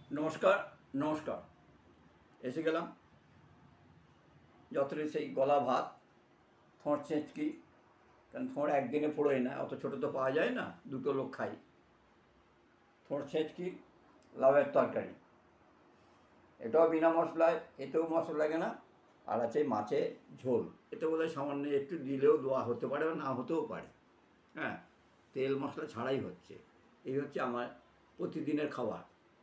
নমস্কার। নমস্কার। এসে গেলাম যতটা সেই গলা ভাত, থোঁড় ছেঁচকি। কারণ থোঁড় একদিনে ফোড়োয় না, অত ছোটো তো পাওয়া যায় না, দুটো লোক খাই। থোঁড় ছেঁচকি, লাউয়ের তরকারি, এটাও বিনা মশলায়, এতেও মশলা লাগে না। আর আছে মাছের ঝোল, এতে বোধহয় সামান্য একটু দিলেও দেওয়া হতে পারে বা না হতেও পারে। হ্যাঁ, তেল মশলা ছাড়াই হচ্ছে। এই হচ্ছে আমার প্রতিদিনের খাবার।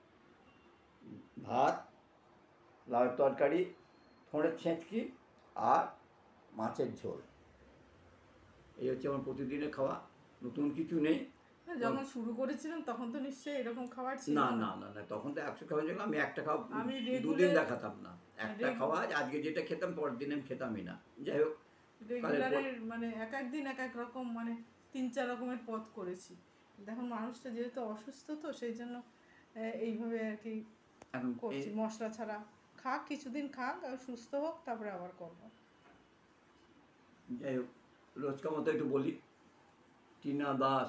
ভাত, লাউয়ের তরকারি, থোঁড়ের ছেঁচকি আর মাছের ঝোল। এই হচ্ছে আমার প্রতিদিনের খাওয়া। নতুন কিছু নেই। যখন শুরু করেছিলাম তখন তো নিশ্চয়ই এরকম খাবার ছিল না না না না, তখন তো 100 খাওয়ার জন্য আমি একটা খাওয়া আমি দুদিন রেগুলার দেখাতাম না। একটা খাওয়া আজকে যেটা খেতাম পরের দিন আমি খেতামই না। যাই হোক, রেগুলারের মানে এক এক দিন এক এক রকম, মানে 3-4 রকমের পদ করেছি। দেখুন মানুষটা যেহেতু অসুস্থ, তো সেই জন্য এইভাবে আর কি করছি, মশলা ছাড়া। খাক, কিছুদিন খাক, আর সুস্থ হোক, তারপরে আবার করবো। যাই হোক, রোজকার মতো একটু বলি। টিনা দাস,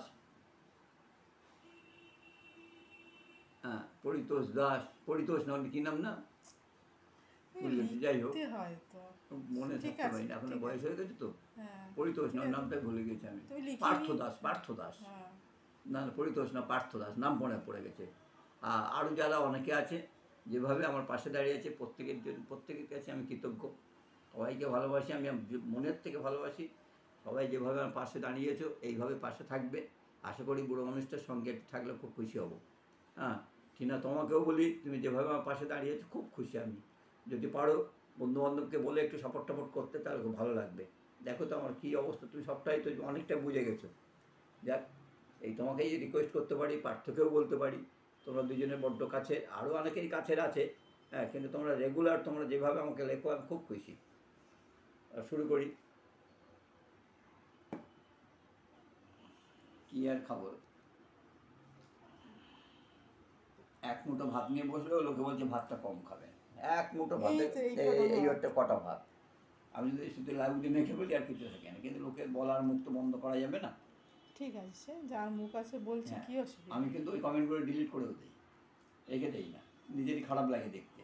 হ্যাঁ, পরিতোষ দাস, পরিতোষ না, কি নাম না ভুলে গেছি। যাই হোক, মনে থাকতে পারি না, এখন বয়স হয়ে গেছে তো। পরিতোষ না, নামটা ভুলে গেছি আমি। পার্থ দাস, পার্থ দাস, না না, পরিতোষ না, পার্থ দাস, নাম পড়ে গেছে। আরও যারা অনেকে আছে যেভাবে আমার পাশে দাঁড়িয়েছে, প্রত্যেকের কাছে আমি কৃতজ্ঞ। সবাইকে ভালোবাসি, আমি মনের থেকে ভালোবাসি। সবাই যেভাবে আমার পাশে দাঁড়িয়েছো, এইভাবে পাশে থাকবে। আশা করি বুড়ো মানুষটার সঙ্গে থাকলে খুব খুশি হব। হ্যাঁ, টিনা, তোমাকেও বলি, তুমি যেভাবে আমার পাশে দাঁড়িয়েছো খুব খুশি আমি। যদি পারো বন্ধুবান্ধবকে বলে একটু সাপোর্ট টাপোর্ট করতে, তাহলে খুব ভালো লাগবে। দেখো তো আমার কী অবস্থা, তুমি সবটাই তো অনেকটা বুঝে গেছো। যাক, এই তোমাকেই রিকোয়েস্ট করতে পারি, পার্থকেও বলতে পারি। তোমরা দুজনের বড্ড কাছে, আরও অনেকেরই কাছের আছে। হ্যাঁ, কিন্তু তোমরা রেগুলার, তোমরা যেভাবে আমাকে লেখো, আমি খুব খুশি। শুরু করি। কি আর খাবো, এক মুঠো ভাত নিয়ে বসলেও লোকে বলছে ভাতটা কম খাবে। এক মুঠো ভাতে এই একটা কটা ভাত। আমি যদি শুধু লাউ দিয়ে মেখে বলি আর কিছু থাকে না, কিন্তু লোকের বলার মুখ তো বন্ধ করা যাবে না। ঠিক আছে, যার মুখ আছে বলছে, কি অসুবিধা। আমি কিন্তু ওই কমেন্টগুলো ডিলিট করেও দিই, রেখে দেই না, নিজেরই খারাপ লাগে দেখতে।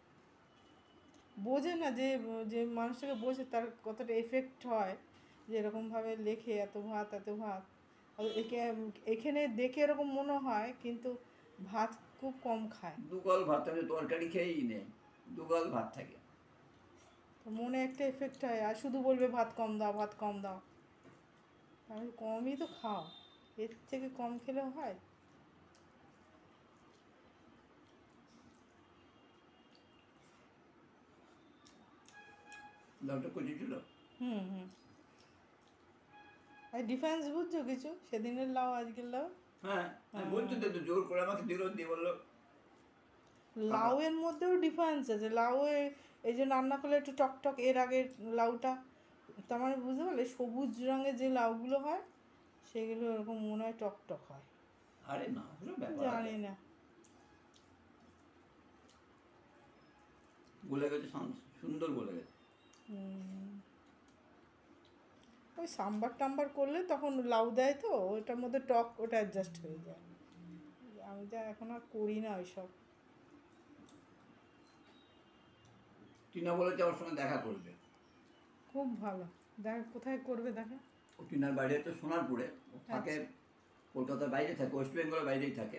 বোঝে না যে যে মানুষটাকে বোঝে তার কতটা এফেক্ট হয়, যে এরকমভাবে লেখে এত ভাত এত ভাত। এখানে দেখে এরকম মনে হয়, কিন্তু ভাত খুব কম খায়। দুগাল ভাত, আমি তরকারি খেয়েই নেই, দুগাল ভাত থাকে। তো মনে একটা এফেক্ট হয়, আর শুধু বলবে ভাত কম দাও, ভাত কম দাও। আমি কমই তো খাও, এর থেকে কম খেলেও হয়। লাউটা কচি ছিল। হুম। আর ডিফারেন্স বুঝছো কিছু, সেদিনের লাউ আজকের লাউ? হ্যাঁ, বলছো তো, জোর করে আমাকে দিল, দিয়ে বললো লাউয়ের মধ্যেও ডিফারেন্স আছে। লাউয়ে এই যে রান্না করলে একটু টকটক, এর আগের লাউটা, তার মানে বুঝতে পারলে সবুজ রঙের যে লাউগুলো হয় সেগুলো এরকম মনে হয় টকটক হয়। আরে না, জানি না, গলে গেছে, সুন্দর গলে গেছে। ওই সাম্বার টাম্বার করলে তখন লাউ দেয়, তো ওটার মধ্যে টক, ওটা অ্যাডজাস্ট হয়ে যায়। আমি যা এখন আর করি না ওইসব। টিনা বলেছে ওর সঙ্গে দেখা করবে। খুব ভালো। দেখা, কোথায় করবে দেখা? ও টিনার বাইরে হচ্ছে সোনারপুরে, ও থাকে কলকাতার বাইরে থাকে, ওয়েস্ট বেঙ্গলের বাইরেই থাকে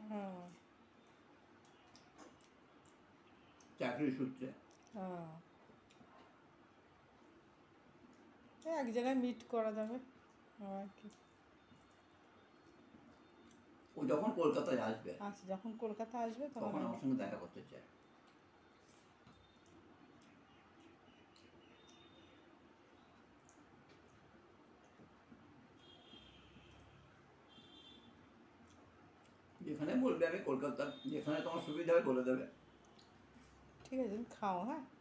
চাকরির সূত্রে। এক জায়গায় মিট করা যাবে আর কি। ও যখন কলকাতায় আসবে, আচ্ছা, যখন কলকাতা আসবে তখন আমার সঙ্গে দেখা করতে চায়। যেখানে বলবে, আমি কলকাতা যেখানে তোমার সুবিধা হবে বলে দেবে। ঠিক আছে, খাও। হ্যাঁ।